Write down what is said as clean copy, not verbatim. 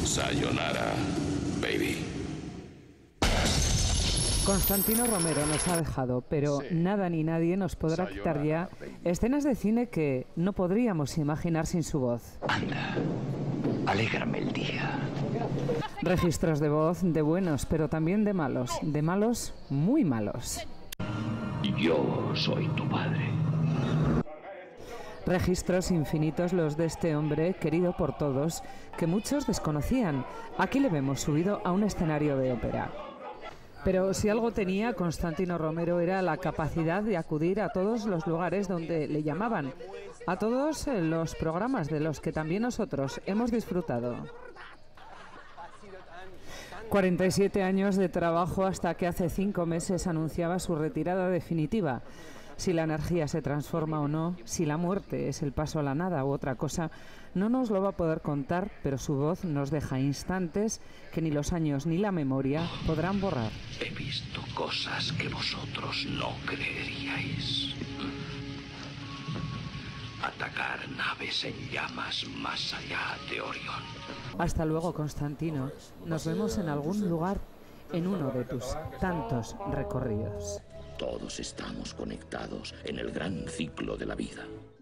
Sayonara, baby. Constantino Romero nos ha dejado, pero nada ni nadie nos podrá quitar ya escenas de cine que no podríamos imaginar sin su voz. Anda, alégrame el día. Registros de voz de buenos, pero también de malos muy malos. Yo soy tu padre. Registros infinitos los de este hombre, querido por todos, que muchos desconocían. Aquí le vemos subido a un escenario de ópera. Pero si algo tenía Constantino Romero era la capacidad de acudir a todos los lugares donde le llamaban, a todos los programas de los que también nosotros hemos disfrutado. 47 años de trabajo hasta que hace 5 meses anunciaba su retirada definitiva. Si la energía se transforma o no, si la muerte es el paso a la nada u otra cosa, no nos lo va a poder contar, pero su voz nos deja instantes que ni los años ni la memoria podrán borrar. He visto cosas que vosotros no creeríais. Atacar naves en llamas más allá de Orión. Hasta luego, Constantino. Nos vemos en algún lugar en uno de tus tantos recorridos. Todos estamos conectados en el gran ciclo de la vida.